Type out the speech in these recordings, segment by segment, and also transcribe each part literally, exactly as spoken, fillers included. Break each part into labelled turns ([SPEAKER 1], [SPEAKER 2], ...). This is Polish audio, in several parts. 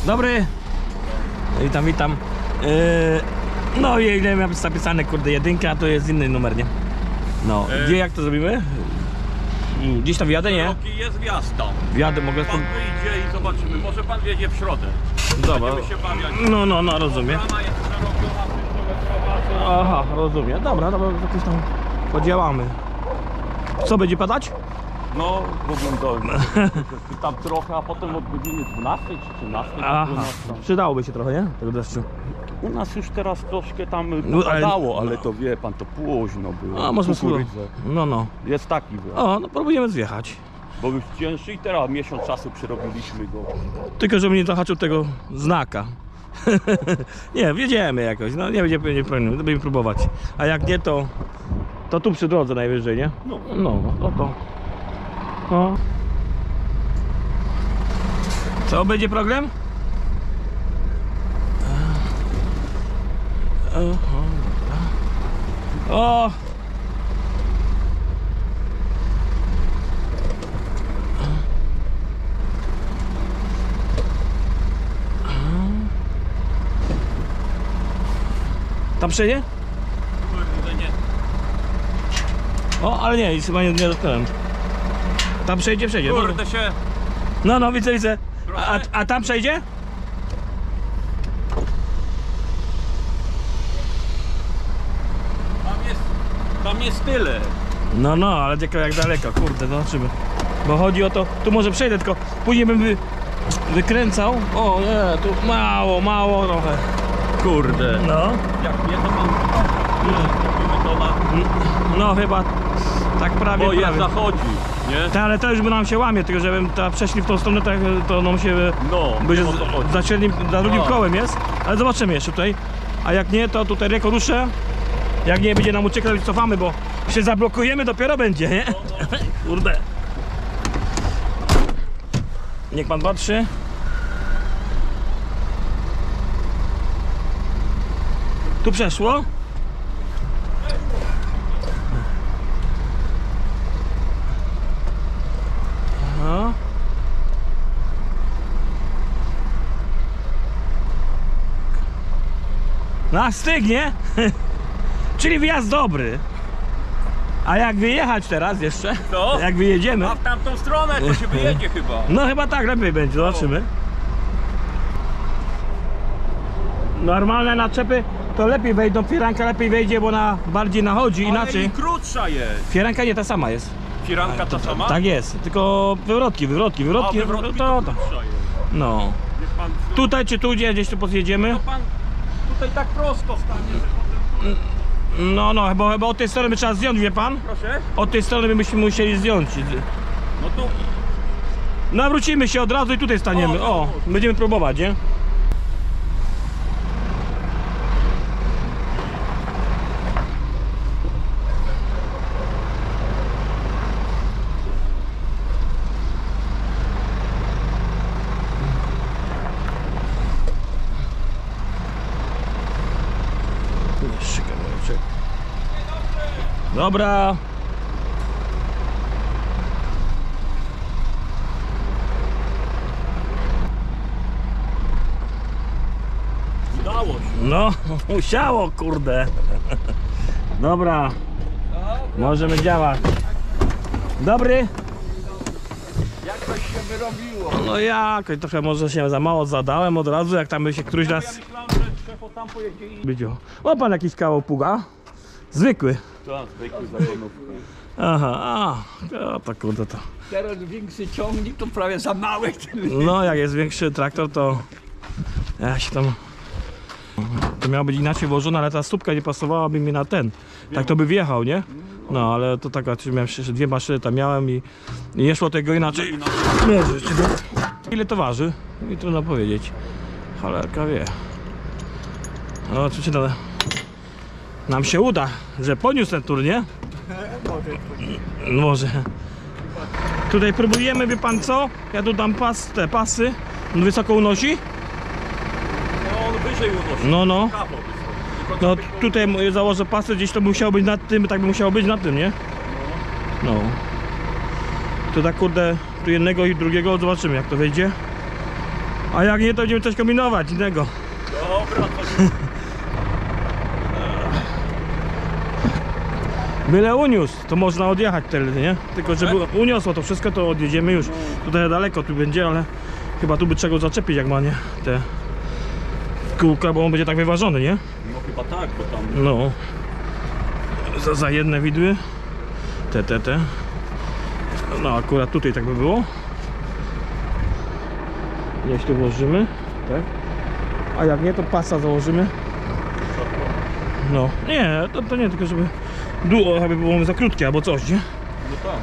[SPEAKER 1] Dobry. Witam, witam. Yy, no i ile miałem zapisane, kurde, jedynka, a to jest inny numer, nie? No,
[SPEAKER 2] Yy.
[SPEAKER 1] gdzie, jak to zrobimy? Gdzieś tam wjadę, nie?
[SPEAKER 2] Jest wjazd tam.
[SPEAKER 1] Wjadę, mogę...
[SPEAKER 2] Pan wyjdzie i zobaczymy. Może pan wjedzie w środę.
[SPEAKER 1] Dobra.
[SPEAKER 2] Będziemy się bawiać.
[SPEAKER 1] No, no, no, rozumiem.
[SPEAKER 2] Brama jest przerobiona, wszystko
[SPEAKER 1] Aha, rozumiem. Dobra, dobra, jakoś tam podziałamy. Co, będzie padać?
[SPEAKER 2] No, mógłbym do... tam trochę, a potem od godziny dwunastej czy trzynastej.
[SPEAKER 1] Aha,
[SPEAKER 2] dwunastej.
[SPEAKER 1] przydałoby się trochę, nie? Tego deszczu.
[SPEAKER 2] U nas już teraz troszkę tam
[SPEAKER 1] No, ale-
[SPEAKER 2] padało, ale to wie pan, to późno było.
[SPEAKER 1] A, może spróbować.
[SPEAKER 2] Kukurydzę.
[SPEAKER 1] No, no.
[SPEAKER 2] Jest taki był.
[SPEAKER 1] O, no próbujemy zjechać.
[SPEAKER 2] Bo już cięższy i teraz miesiąc czasu przerobiliśmy go.
[SPEAKER 1] Tylko, żeby nie zahaczył tego znaka. Nie, wjedziemy jakoś, no nie będzie nie problem, będziemy próbować. A jak nie, to to tu przy drodze najwyżej, nie?
[SPEAKER 2] No.
[SPEAKER 1] No, to to. No. Co, będzie problem? O! Tam przejdzie?
[SPEAKER 2] Kurde, nie.
[SPEAKER 1] O, ale nie, chyba nie, nie dotknąłem. Tam przejdzie, przejdzie.
[SPEAKER 2] Kurde się.
[SPEAKER 1] No, no, widzę, widzę. A, a tam przejdzie?
[SPEAKER 2] Tam jest, tam jest tyle.
[SPEAKER 1] No, no, ale tylko jak daleko, kurde, zobaczymy. Bo chodzi o to, tu może przejdę, tylko później bym wy, wykręcał. O nie, tu mało, mało trochę.
[SPEAKER 2] Kurde.
[SPEAKER 1] No.
[SPEAKER 2] Jak nie, to pan robimy to na...
[SPEAKER 1] No chyba tak prawie,
[SPEAKER 2] Bo je
[SPEAKER 1] prawie.
[SPEAKER 2] zachodzi, nie?
[SPEAKER 1] Ta, ale to już by nam się łamie, tylko żebym ta przeszli w tą stronę, tak, to nam się
[SPEAKER 2] No,
[SPEAKER 1] będzie
[SPEAKER 2] wiem, o co chodzi.
[SPEAKER 1] za średnim, za drugim
[SPEAKER 2] No.
[SPEAKER 1] kołem jest, ale zobaczymy jeszcze tutaj. A jak nie, to tutaj reko ruszę. Jak nie, będzie nam uciekać, cofamy, bo się zablokujemy, dopiero będzie, nie? Kurde. Niech pan patrzy. Tu przeszło? No. No, stygnie. Czyli wjazd dobry. A jak wyjechać teraz jeszcze?
[SPEAKER 2] Co?
[SPEAKER 1] Jak wyjedziemy?
[SPEAKER 2] A w tamtą stronę to się wyjedzie chyba.
[SPEAKER 1] No chyba tak lepiej będzie, zobaczymy. Normalne naczepy to lepiej wejdą, firanka lepiej wejdzie, bo ona bardziej nachodzi,
[SPEAKER 2] Ale
[SPEAKER 1] inaczej.
[SPEAKER 2] i krótsza jest.
[SPEAKER 1] Firanka nie ta sama jest.
[SPEAKER 2] Firanka ta sama?
[SPEAKER 1] Tak jest, tylko wywrotki, wywrotki,
[SPEAKER 2] A
[SPEAKER 1] wywrotki,
[SPEAKER 2] wywrotki
[SPEAKER 1] to,
[SPEAKER 2] to
[SPEAKER 1] to.
[SPEAKER 2] krótsza jest.
[SPEAKER 1] No.
[SPEAKER 2] Niech pan...
[SPEAKER 1] Tutaj czy tu gdzie, gdzieś tu podjedziemy?
[SPEAKER 2] To pan tutaj tak prosto stanie, że potem...
[SPEAKER 1] No, no, bo chyba od tej strony by trzeba zdjąć, wie pan?
[SPEAKER 2] Proszę?
[SPEAKER 1] Od tej strony by myśmy musieli zdjąć.
[SPEAKER 2] No tu...
[SPEAKER 1] Nawrócimy się od razu i tutaj staniemy.
[SPEAKER 2] O,
[SPEAKER 1] O,
[SPEAKER 2] no.
[SPEAKER 1] będziemy próbować, nie? Jeszcze kawałeczek. Dobra.
[SPEAKER 2] Udało się.
[SPEAKER 1] No, musiało, kurde. Dobra, możemy działać. Dobry.
[SPEAKER 2] Jakoś się wyrobiło.
[SPEAKER 1] No jakoś trochę może się za mało zadałem od razu, jak tam by się któryś
[SPEAKER 2] Ja
[SPEAKER 1] raz
[SPEAKER 2] myślałem, że szefo tam pojedzie i...
[SPEAKER 1] będzie. Ma pan jakiś kawał pługa? Zwykły.
[SPEAKER 2] Tak, zwykły zagonówkę.
[SPEAKER 1] Aha, a, to, to kurde to.
[SPEAKER 3] Teraz większy ciągnik to prawie za mały.
[SPEAKER 1] No jak jest większy traktor, to ja się tam... To miało być inaczej włożone, ale ta stópka nie pasowałaby mi na ten. Tak to by wjechał, nie? No ale to taka, czy miałem jeszcze dwie maszyny tam miałem i, i nie szło tego inaczej. Nie, rzeczywiście. Ile to waży? I trudno powiedzieć. Cholerka wie. No oczywiście no, nam się uda, że poniósł ten tur, nie? Może. Tutaj próbujemy, wie pan co? Ja tu dam pas, te pasy. On wysoko unosi?
[SPEAKER 2] No on wyżej unosi.
[SPEAKER 1] No, no.
[SPEAKER 2] Kawał wysoko. Tylko
[SPEAKER 1] No
[SPEAKER 2] to by
[SPEAKER 1] tutaj mu- założę pasy, gdzieś to musiało być nad tym, tak by musiało być nad tym, nie? No. To tak kurde, tu jednego i drugiego, zobaczymy jak to wyjdzie. A jak nie, to będziemy coś kombinować innego.
[SPEAKER 2] Dobra, to
[SPEAKER 1] Byle uniósł, to można odjechać wtedy, nie? Tylko żeby uniosło to wszystko, to odjedziemy już. Tutaj daleko tu będzie, ale chyba tu by trzeba go zaczepić, jak ma, nie? Te kółka, bo on będzie tak wyważony, nie?
[SPEAKER 2] no chyba tak, bo tam...
[SPEAKER 1] No. Za, za jedne widły. Te, te, te. No akurat tutaj tak by było. Jeśli włożymy, tak? A jak nie, to pasa założymy. No, nie, to, to nie, tylko żeby długo, aby było za krótkie albo coś, nie?
[SPEAKER 2] No tak.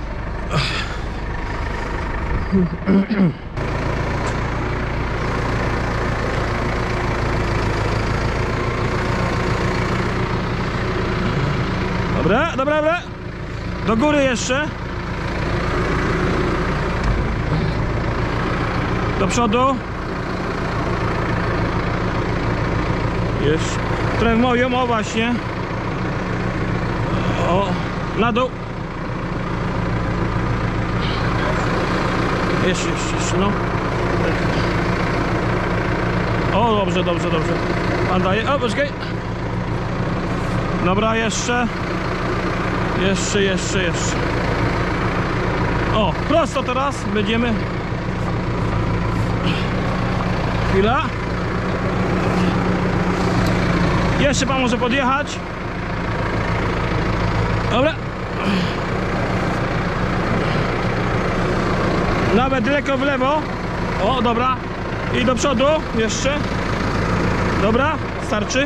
[SPEAKER 1] Dobra, dobra, dobra. Do góry jeszcze. Do przodu. Jeszcze. Trochę moją, o właśnie. O, na dół. Jeszcze, jeszcze, jeszcze, no. O, dobrze, dobrze, dobrze. Pan daje, o, poczekaj. Dobra, jeszcze. Jeszcze, jeszcze, jeszcze. O, prosto teraz będziemy. Chwila. Jeszcze pan może podjechać. Dobra. Nawet lekko w lewo. O, dobra. I do przodu jeszcze. Dobra, starczy.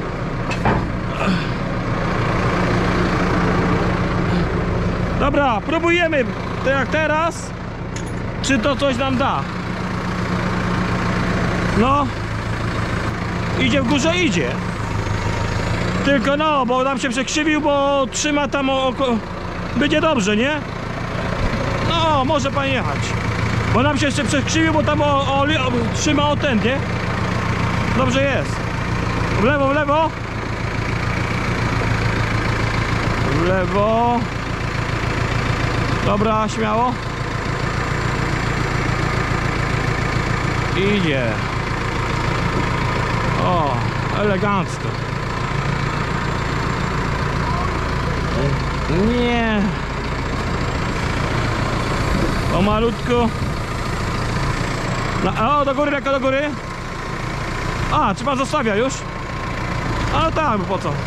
[SPEAKER 1] Dobra, próbujemy. To jak teraz. Czy to coś nam da? No. Idzie w górze, idzie. Tylko no, bo nam się przekrzywił, bo trzyma tam oko... Będzie dobrze, nie? No, może pan jechać. Bo nam się jeszcze przekrzywił, bo tam o, o, o, trzyma o ten, nie? Dobrze jest. W lewo, w lewo. W lewo. Dobra, śmiało. Idzie. O, elegancko. Nie. O malutku. No, o, do góry, lekko do góry. A, czy pan zostawia już? A tak, po co?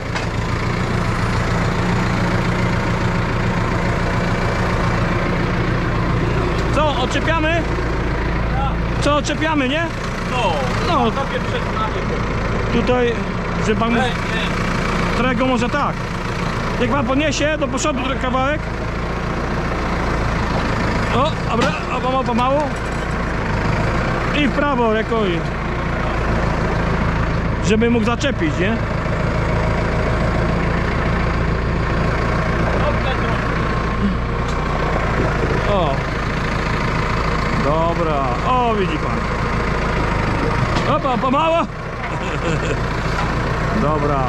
[SPEAKER 1] Co, odczepiamy? Co, odczepiamy, nie?
[SPEAKER 2] No,
[SPEAKER 1] No.
[SPEAKER 2] no. Tobie przed nami.
[SPEAKER 1] Tutaj, że pan...
[SPEAKER 2] Ej, ej.
[SPEAKER 1] Którego może tak. Jak pan podniesie do przodu trochę kawałek. O, dobra, o, pomału, pomału. I w prawo, jako i... Żeby mógł zaczepić, nie? O. Dobra, o, widzi pan. Opa, pomału. Dobra.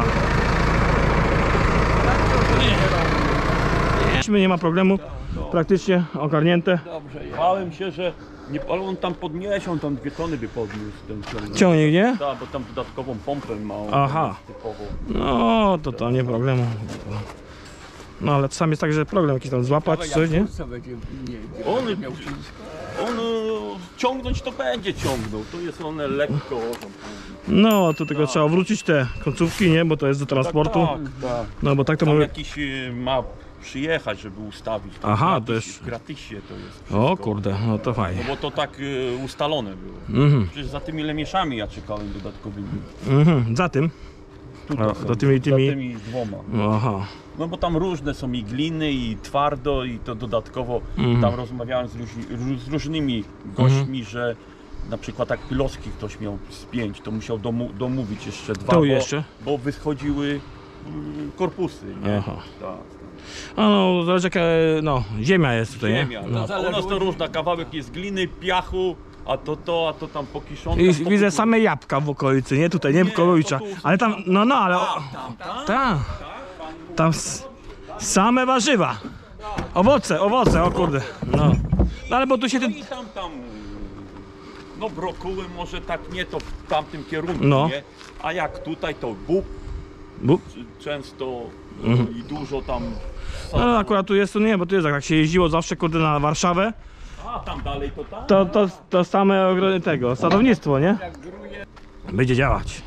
[SPEAKER 1] Nie. Nie ma problemu, praktycznie ogarnięte.
[SPEAKER 3] Dobrze jest.
[SPEAKER 2] Bałem się, że nie, ale on tam podniesie, on tam dwie tony by podniósł ten ciągnik.
[SPEAKER 1] Ciągnik, nie?
[SPEAKER 2] Tak, bo tam dodatkową pompę ma.
[SPEAKER 1] Aha.
[SPEAKER 2] Typową.
[SPEAKER 1] No, to to nie problemu. No, ale czasami jest tak, że problem jakiś tam złapać, czy coś, nie?
[SPEAKER 3] Co będzie, nie,
[SPEAKER 2] On-
[SPEAKER 3] będzie miał wszystko.
[SPEAKER 2] On e, ciągnąć to będzie ciągnął, to jest one lekko.
[SPEAKER 1] No, to tylko trzeba wrócić te końcówki, nie? Bo to jest do transportu.
[SPEAKER 2] Tak, tak.
[SPEAKER 1] No, bo tak to
[SPEAKER 2] Tam
[SPEAKER 1] mamy...
[SPEAKER 2] jakiś e, ma przyjechać, żeby ustawić. To
[SPEAKER 1] Aha,
[SPEAKER 2] gratis,
[SPEAKER 1] to jest-
[SPEAKER 2] W gratisie to jest
[SPEAKER 1] O
[SPEAKER 2] wszystko.
[SPEAKER 1] kurde, no to
[SPEAKER 2] No
[SPEAKER 1] fajnie.
[SPEAKER 2] bo to tak e, ustalone było.
[SPEAKER 1] Mhm,
[SPEAKER 2] Przecież za tymi lemieszami ja czekałem dodatkowymi.
[SPEAKER 1] mhm, za tym.
[SPEAKER 2] Tutaj
[SPEAKER 1] A,
[SPEAKER 2] są,
[SPEAKER 1] za tymi- tymi-
[SPEAKER 2] Za tymi dwoma.
[SPEAKER 1] Aha.
[SPEAKER 2] No bo tam różne są i gliny, i twardo, i to dodatkowo
[SPEAKER 1] Mhm.
[SPEAKER 2] tam rozmawiałem z, różni, z różnymi gośćmi, że na przykład jak Pilowski ktoś miał z pięć, to musiał domu, domówić jeszcze dwa,
[SPEAKER 1] To
[SPEAKER 2] bo,
[SPEAKER 1] jeszcze?
[SPEAKER 2] bo wychodziły mm, korpusy. Nie?
[SPEAKER 1] Aha.
[SPEAKER 2] Tak.
[SPEAKER 1] A no, zależy jaka, no, ziemia jest tutaj, nie?
[SPEAKER 2] Ziemia.
[SPEAKER 1] No.
[SPEAKER 2] Tak. U nas to różna, kawałek jest gliny, piachu, a to to, a to tam po kiszonce.
[SPEAKER 1] I widzę same jabłka w okolicy, nie? Tutaj, nie?
[SPEAKER 2] Nie,
[SPEAKER 1] Kołowicza.
[SPEAKER 2] to tu-
[SPEAKER 1] Ale tam, no, no, ale...
[SPEAKER 2] Tam, tam,
[SPEAKER 1] Tak. Tam s- same warzywa. Owoce, owoce, o kurde. No. No ale bo tu się ten...
[SPEAKER 2] I tam, tam. No brokuły może tak nie, to w tamtym kierunku,
[SPEAKER 1] No.
[SPEAKER 2] nie? A jak tutaj to bób
[SPEAKER 1] Bób.
[SPEAKER 2] c- często
[SPEAKER 1] Mhm.
[SPEAKER 2] i dużo tam...
[SPEAKER 1] No akurat tu jest, to nie, bo tu jest tak, jak się jeździło zawsze kurde na Warszawę,
[SPEAKER 2] A tam dalej to tam?
[SPEAKER 1] to, to, to same ogrody tego, sadownictwo, nie?
[SPEAKER 3] Jak gruje,
[SPEAKER 1] Będzie działać.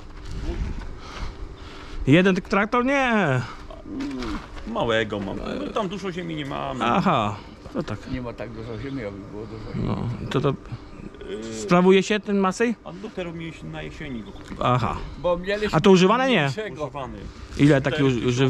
[SPEAKER 1] Jeden tylko traktor? Nie.
[SPEAKER 2] Małego mam. No, tam dużo ziemi nie mamy.
[SPEAKER 1] Aha, to tak.
[SPEAKER 3] nie ma tak dużo ziemi, aby było dużo ziemi.
[SPEAKER 1] No, to to sprawuje się ten Masej?
[SPEAKER 2] A dopiero mieliśmy na jesieni go kupić.
[SPEAKER 1] Aha.
[SPEAKER 3] Bo mieliśmy
[SPEAKER 1] A to używane nie?
[SPEAKER 3] mniejszego.
[SPEAKER 2] Używany.
[SPEAKER 1] Ile taki uży... uży...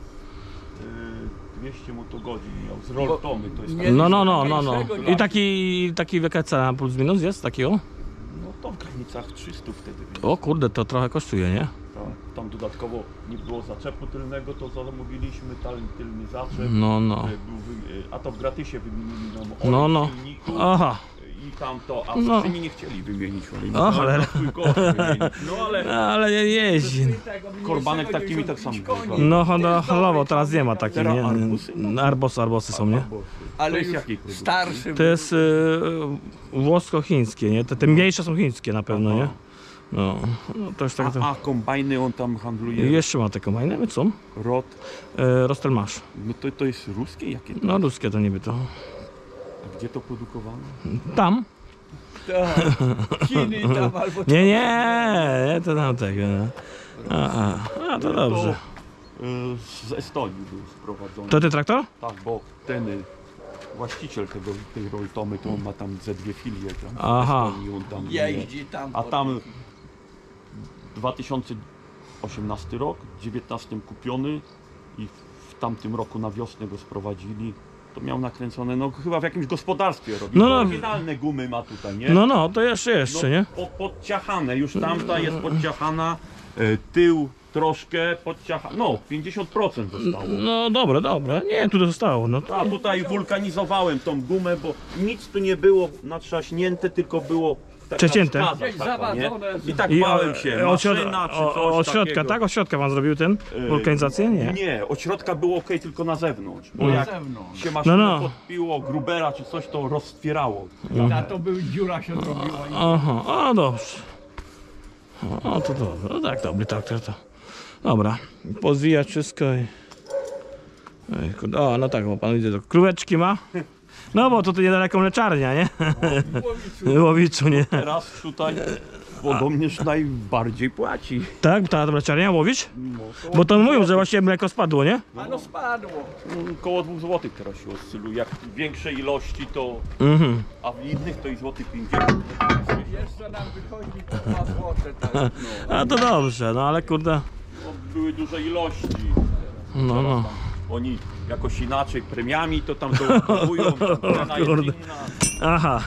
[SPEAKER 2] dwieście motogodzin miał z Roltomy, to jest
[SPEAKER 3] nie-
[SPEAKER 2] tak,
[SPEAKER 1] No, no, no, no, no.
[SPEAKER 3] mniejszego
[SPEAKER 1] I taki, taki jaka cena plus minus jest takiego?
[SPEAKER 2] no to w granicach trzysta wtedy. Więc,
[SPEAKER 1] O kurde, to trochę kosztuje, nie?
[SPEAKER 2] tak. Tam dodatkowo nie było zaczepu tylnego, to zamówiliśmy tal, tylny zaczep.
[SPEAKER 1] No, no.
[SPEAKER 2] e, Był, wy- e, a to w gratisie wymienili nam olej
[SPEAKER 1] No, no.
[SPEAKER 2] w silniku
[SPEAKER 1] Aha.
[SPEAKER 2] i tam to, a
[SPEAKER 1] No.
[SPEAKER 2] w skrzyni nie chcieli wymienić olej.
[SPEAKER 1] O, cholera.
[SPEAKER 2] Na swój koszt wymienić. No ale
[SPEAKER 1] Ale nie jeździ.
[SPEAKER 3] Tego
[SPEAKER 2] Korbanek
[SPEAKER 3] mniejszego
[SPEAKER 2] takimi tak
[SPEAKER 3] dziewięćdziesiąt
[SPEAKER 2] samo
[SPEAKER 3] pięć
[SPEAKER 2] bywa.
[SPEAKER 3] koni.
[SPEAKER 1] No,
[SPEAKER 3] To
[SPEAKER 1] Honda
[SPEAKER 3] jest
[SPEAKER 1] halowo
[SPEAKER 3] dobry
[SPEAKER 1] teraz nie ma
[SPEAKER 3] ciągnik,
[SPEAKER 1] takich,
[SPEAKER 2] Teraz
[SPEAKER 1] nie?
[SPEAKER 2] arbusy?
[SPEAKER 1] nie? Arbosy, arbosy są, nie?
[SPEAKER 3] Ale
[SPEAKER 2] to jest
[SPEAKER 3] już
[SPEAKER 2] jakiej produkcji?
[SPEAKER 3] starszy.
[SPEAKER 1] To jest y, włosko-chińskie, nie? Te, te mniejsze są chińskie na pewno, nie? No, no to jest tak.
[SPEAKER 2] A,
[SPEAKER 1] To...
[SPEAKER 2] a kombajny on tam handluje.
[SPEAKER 1] I jeszcze ma te kombajny, co?
[SPEAKER 2] Rot.
[SPEAKER 1] E, Rostelmasz.
[SPEAKER 2] No to, to jest ruskie? Jakie to?
[SPEAKER 1] No ruskie to niby to.
[SPEAKER 2] A gdzie to produkowane?
[SPEAKER 1] Tam?
[SPEAKER 3] Tak. Chiny tam albo
[SPEAKER 1] Nie, nie, nie, to tam tego. No. A, a, a, to dobrze.
[SPEAKER 2] To, y, z Estonii był sprowadzony.
[SPEAKER 1] To ty traktor?
[SPEAKER 2] Tak, bo ten y, właściciel tego, tej Roltomy to on ma tam ze dwie filie tam. w
[SPEAKER 1] Aha.
[SPEAKER 2] Estonii, on tam
[SPEAKER 3] jeździ tam.
[SPEAKER 2] A
[SPEAKER 3] po
[SPEAKER 2] tam
[SPEAKER 3] tych-
[SPEAKER 2] dwa tysiące osiemnasty rok, dziewiętnastym kupiony i w tamtym roku na wiosnę go sprowadzili. To miał nakręcone, no chyba w jakimś gospodarstwie robił.
[SPEAKER 1] No, no.
[SPEAKER 2] Oryginalne gumy ma tutaj, nie?
[SPEAKER 1] No, no, to jeszcze, jeszcze, nie?
[SPEAKER 2] Po, podciachane, już tamta jest podciachana, e, tył troszkę podciachana, no pięćdziesiąt procent zostało.
[SPEAKER 1] No dobre, dobre. Nie, tu zostało. No.
[SPEAKER 2] A tutaj wulkanizowałem tą gumę, bo nic tu nie było natrzaśnięte, tylko było tak
[SPEAKER 1] Przecięte.
[SPEAKER 2] na wskazach
[SPEAKER 3] Gdzieś
[SPEAKER 2] taka, nie?
[SPEAKER 3] zawadzone.
[SPEAKER 2] I tak
[SPEAKER 1] I
[SPEAKER 2] bałem się,
[SPEAKER 1] od, środ...
[SPEAKER 2] maszyna czy
[SPEAKER 1] o,
[SPEAKER 2] coś
[SPEAKER 1] od środka,
[SPEAKER 2] takiego.
[SPEAKER 1] tak? Od środka pan zrobił ten?
[SPEAKER 2] E,
[SPEAKER 1] Wulkanizację? Nie.
[SPEAKER 2] Nie, od środka było ok, tylko na zewnątrz. Bo
[SPEAKER 1] No.
[SPEAKER 2] jak
[SPEAKER 3] Na zewnątrz.
[SPEAKER 2] się maszyną
[SPEAKER 1] No, no.
[SPEAKER 2] podpiło grubera czy coś, to roztwierało.
[SPEAKER 3] Na to był dziura się zrobiła. i-
[SPEAKER 1] Aha, o dobrze. O, to dobrze. No tak, dobry traktor to. Dobra, pozwijać wszystko i... Ej, kurde, o, no tak, bo pan widzę, to króweczki ma. No bo to tu niedaleko mleczarnia, nie?
[SPEAKER 3] Łowiczu.
[SPEAKER 1] Łowiczu, nie?
[SPEAKER 2] Teraz tutaj Wodomierz najbardziej płaci.
[SPEAKER 1] Tak, ta mleczarnia łowić?
[SPEAKER 2] No,
[SPEAKER 1] Bo to mówią, że właśnie mleko spadło, nie?
[SPEAKER 3] A no spadło.
[SPEAKER 2] Koło dwóch złotych teraz się oscyluje. Jak większe ilości to,
[SPEAKER 1] Mhm.
[SPEAKER 2] a w innych to i złotych pięćdziesiąt.
[SPEAKER 3] Jeszcze nam wychodzi po dwa złote. Tak.
[SPEAKER 1] A to dobrze, no ale kurde.
[SPEAKER 2] No, były duże ilości.
[SPEAKER 1] No, no.
[SPEAKER 2] Oni jakoś inaczej premiami to tam dokupują. Cena jest
[SPEAKER 1] kurde.
[SPEAKER 2] inna.
[SPEAKER 1] Aha.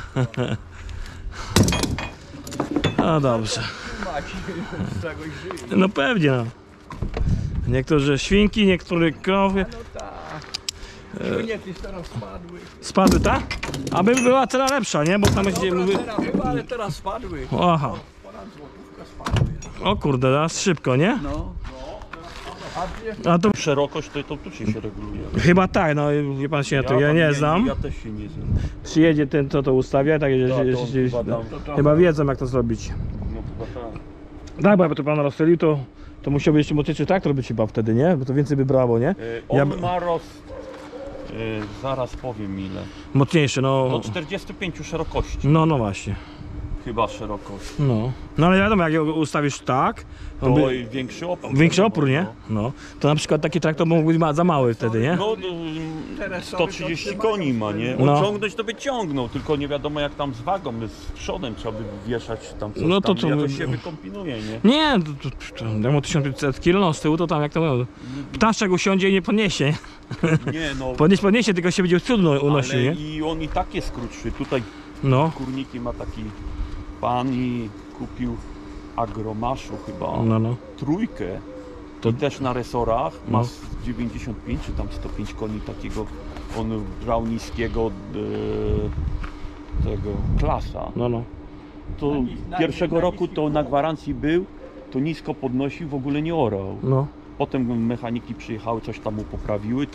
[SPEAKER 1] No dobrze.
[SPEAKER 3] Macie z czegoś żyje.
[SPEAKER 1] No pewnie, no. Niektórzy świnki, niektórzy krowy.
[SPEAKER 3] No tak. Świnieki teraz spadły.
[SPEAKER 1] Spadły, tak? Aby była cena lepsza, nie? Bo tam jest gdzie
[SPEAKER 3] Dobra,
[SPEAKER 1] mówi...
[SPEAKER 3] teraz chyba, ale teraz spadły.
[SPEAKER 1] Aha.
[SPEAKER 3] Ponad złotówkę spadły.
[SPEAKER 1] O kurde, teraz szybko, nie?
[SPEAKER 3] No. A wiesz,
[SPEAKER 1] A to
[SPEAKER 2] Szerokość to, to tu się reguluje.
[SPEAKER 1] chyba tak, no wie pan się na to, ja
[SPEAKER 2] tam
[SPEAKER 1] nie znam.
[SPEAKER 2] Ja też się nie znam.
[SPEAKER 1] Przyjedzie ten, co to ustawia, tak, że,
[SPEAKER 2] Tak,
[SPEAKER 1] że,
[SPEAKER 2] to
[SPEAKER 1] że,
[SPEAKER 2] chyba tam.
[SPEAKER 3] to, to,
[SPEAKER 1] chyba wiedzą jak to zrobić.
[SPEAKER 2] No chyba tak.
[SPEAKER 1] Tak, bo jakby to pan rozstrzelił, to, to musiałby jeszcze mocniejszy traktor być chyba wtedy, nie? Bo to więcej by brało, nie?
[SPEAKER 2] E, On
[SPEAKER 1] Ja-
[SPEAKER 2] ma roz... e, zaraz powiem ile.
[SPEAKER 1] Mocniejszy,
[SPEAKER 2] Do
[SPEAKER 1] no.
[SPEAKER 2] czterdziestu pięciu szerokości.
[SPEAKER 1] No, no właśnie.
[SPEAKER 2] Chyba szerokość.
[SPEAKER 1] No. No ale wiadomo, jak go ustawisz tak, on
[SPEAKER 2] To
[SPEAKER 1] by,
[SPEAKER 2] i większy opór.
[SPEAKER 1] większy opór, nie? No. To na przykład taki traktor mógł być ma- za mały wtedy, nie?
[SPEAKER 2] No,
[SPEAKER 3] Teraz
[SPEAKER 2] sto
[SPEAKER 3] sobie
[SPEAKER 2] trzydzieści
[SPEAKER 3] to
[SPEAKER 2] koni ma, nie?
[SPEAKER 1] No.
[SPEAKER 2] Odciągnąć to by ciągnął, tylko nie wiadomo jak tam z wagą, z przodem trzeba by wieszać tam coś
[SPEAKER 1] No to
[SPEAKER 2] tam,
[SPEAKER 1] to-
[SPEAKER 2] jakoś się wykombinuje, nie?
[SPEAKER 1] Nie, to, to, to, to ma tysiąc pięćset kilo, no z tyłu to tam jak to mówią. Ptaszek usiądzie i nie podniesie. Nie?
[SPEAKER 2] Nie no,
[SPEAKER 1] Podnieść podniesie, tylko się będzie cudno unosił,
[SPEAKER 2] ale
[SPEAKER 1] nie?
[SPEAKER 2] i on i tak jest krótszy. Tutaj
[SPEAKER 1] No,
[SPEAKER 2] kurniki ma taki pan i kupił agromaszu chyba
[SPEAKER 1] no, no.
[SPEAKER 2] trójkę.
[SPEAKER 1] To-
[SPEAKER 2] To też na resorach
[SPEAKER 1] No.
[SPEAKER 2] ma z dziewięćdziesiąt pięć czy tam sto pięć koni takiego, on brał niskiego e, tego klasa.
[SPEAKER 1] No, no.
[SPEAKER 2] To
[SPEAKER 3] Na nis- na
[SPEAKER 2] pierwszego
[SPEAKER 3] nis- na
[SPEAKER 2] roku
[SPEAKER 3] niski
[SPEAKER 2] to
[SPEAKER 3] chłop.
[SPEAKER 2] na gwarancji był, to nisko podnosił, w ogóle nie orał.
[SPEAKER 1] No.
[SPEAKER 2] Potem mechaniki przyjechały, coś tam mu poprawiły, to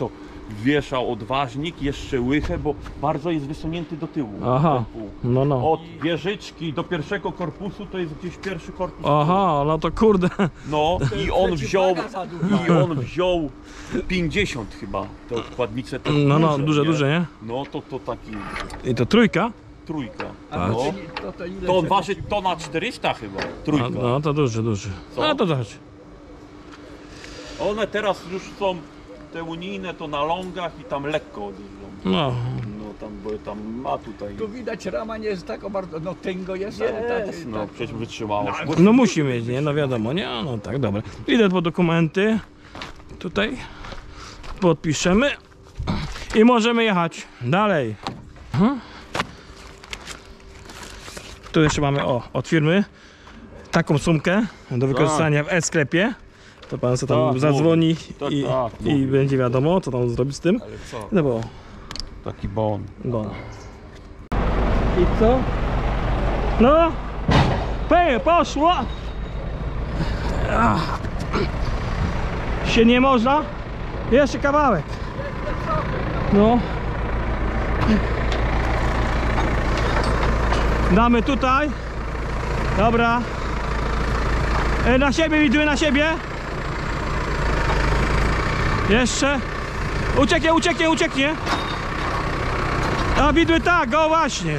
[SPEAKER 2] wieszał odważnik, jeszcze łychę, bo bardzo jest wysunięty do tyłu.
[SPEAKER 1] Aha,
[SPEAKER 2] ten pół.
[SPEAKER 1] no no.
[SPEAKER 2] Od wieżyczki do pierwszego korpusu to jest gdzieś pierwszy korpus.
[SPEAKER 1] Aha, no to kurde.
[SPEAKER 2] No i on wziął,
[SPEAKER 3] przeciwwaga za duża.
[SPEAKER 2] i on wziął pięćdziesiąt chyba, te odkładnice. To
[SPEAKER 1] No, no,
[SPEAKER 2] duże,
[SPEAKER 1] duże,
[SPEAKER 2] nie?
[SPEAKER 1] duże, nie?
[SPEAKER 2] No to to taki
[SPEAKER 1] I to trójka?
[SPEAKER 2] trójka.
[SPEAKER 3] A
[SPEAKER 2] No.
[SPEAKER 3] to, to, to, ile
[SPEAKER 2] To on
[SPEAKER 3] się-
[SPEAKER 2] waży tona czterysta chyba,
[SPEAKER 1] No,
[SPEAKER 2] trójka.
[SPEAKER 1] no to duży, duży.
[SPEAKER 2] Co?
[SPEAKER 1] No to zobacz.
[SPEAKER 2] One teraz już są, te unijne to na longach i tam lekko odjeżdżą.
[SPEAKER 1] No,
[SPEAKER 2] No tam, bo tam ma tutaj...
[SPEAKER 3] Tu widać, rama nie jest taka bardzo, no tęgo jest, ale tak,
[SPEAKER 2] Jest,
[SPEAKER 3] tak,
[SPEAKER 2] no przecież wytrzymałość.
[SPEAKER 1] no musi mieć, nie? No wiadomo, nie? No tak, dobra. Idę po dokumenty. Tutaj. Podpiszemy. I możemy jechać dalej. Mhm. Tu jeszcze mamy, o, od firmy taką sumkę do wykorzystania w e-sklepie. To pan sobie tam
[SPEAKER 2] Tak,
[SPEAKER 1] zadzwoni
[SPEAKER 2] Tak,
[SPEAKER 1] i,
[SPEAKER 2] tak,
[SPEAKER 1] i
[SPEAKER 2] mówi.
[SPEAKER 1] będzie wiadomo, co tam zrobić z tym.
[SPEAKER 2] Ale co?
[SPEAKER 1] No bo,
[SPEAKER 2] Taki bon.
[SPEAKER 1] no. I co? No! Pej, poszło! Ach. Się nie można? Jeszcze kawałek. No. Damy tutaj. Dobra. E, na siebie, widzimy na siebie. Jeszcze. Ucieknie, ucieknie, ucieknie. A widły tak, go właśnie.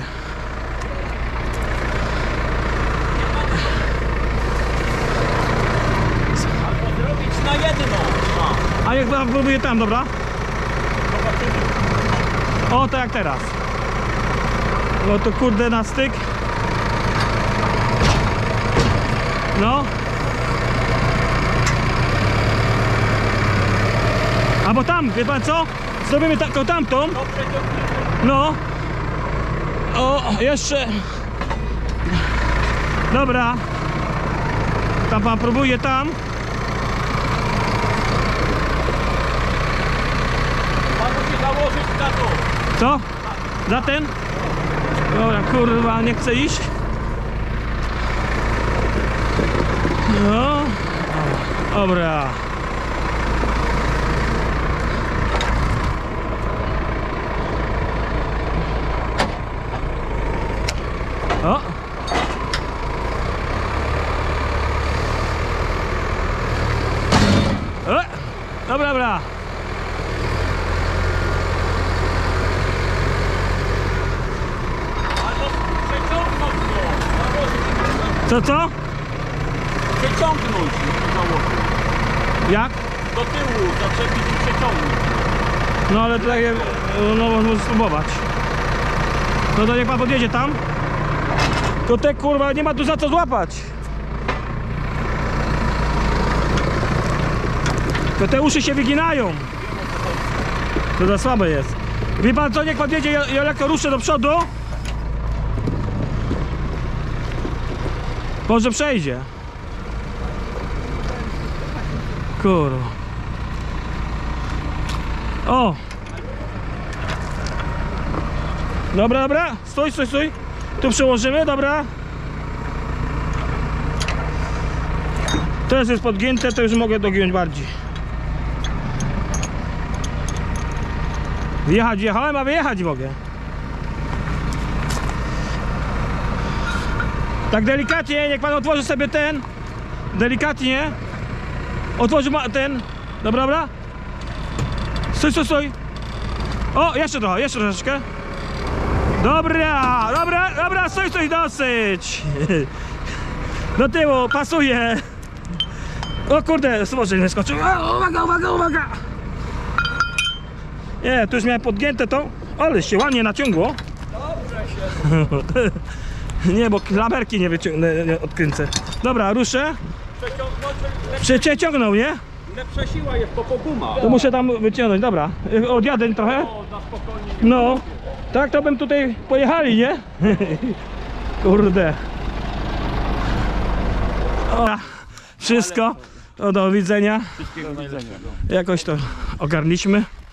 [SPEAKER 2] Zrobić na jedno.
[SPEAKER 1] A jak pan próbuje tam, dobra? O, to jak teraz. No to kurde na styk. No. Albo tam, wie pan co? Zrobimy taką tamtą. No. O, jeszcze. Dobra. Tam pan próbuje tam.
[SPEAKER 2] Pan musi założyć na to.
[SPEAKER 1] Co? Za ten? Dobra, kurwa, nie chcę iść. No. Dobra. O. O. Dobra, dobra.
[SPEAKER 2] Przeciągnąć to. Założyć.
[SPEAKER 1] Co, co?
[SPEAKER 2] Przeciągnąć to założyć.
[SPEAKER 1] Jak?
[SPEAKER 2] Do tyłu zaczepić i przeciągnąć.
[SPEAKER 1] No ale to takie, no można spróbować. No to niech pan podjedzie tam. To te kurwa nie ma tu za co złapać. To te uszy się wyginają. To za słabe jest. Wie pan co, niech pan jedzie, ja, ja lekko ruszę do przodu. Może przejdzie. Kurwa. O! Dobra, dobra, stój, stój, stój. Tu przełożymy, dobra. Teraz jest podgięte, to już mogę dogiąć bardziej. Wjechać, wjechałem, a wyjechać mogę. Tak delikatnie, niech pan otworzy sobie ten. Delikatnie. Otworzy ma ten. Dobra, dobra. Stój, stój, stój. O, jeszcze trochę, jeszcze troszeczkę. Dobra, dobra, dobra, stój, stój, dosyć. Do tyłu, pasuje. O kurde, może nie skoczył. O, uwaga, uwaga, uwaga. Nie, tu już miałem podgięte to, ale się ładnie naciągło.
[SPEAKER 3] Dobrze się.
[SPEAKER 1] Nie, bo klamerki nie wyciągnę, nie odkręcę. Dobra, ruszę.
[SPEAKER 2] Przeciągnąć.
[SPEAKER 1] Przeciągnął, nie?
[SPEAKER 2] Lepsza siła jest, to po guma.
[SPEAKER 1] To muszę tam wyciągnąć, dobra. Odjadę trochę.
[SPEAKER 2] O, na spokojnie.
[SPEAKER 1] No, tak to bym tutaj pojechali, nie? Kurde. O, wszystko. O, do widzenia.
[SPEAKER 2] Wszystkiego najlepszego.
[SPEAKER 1] Jakoś to ogarniliśmy.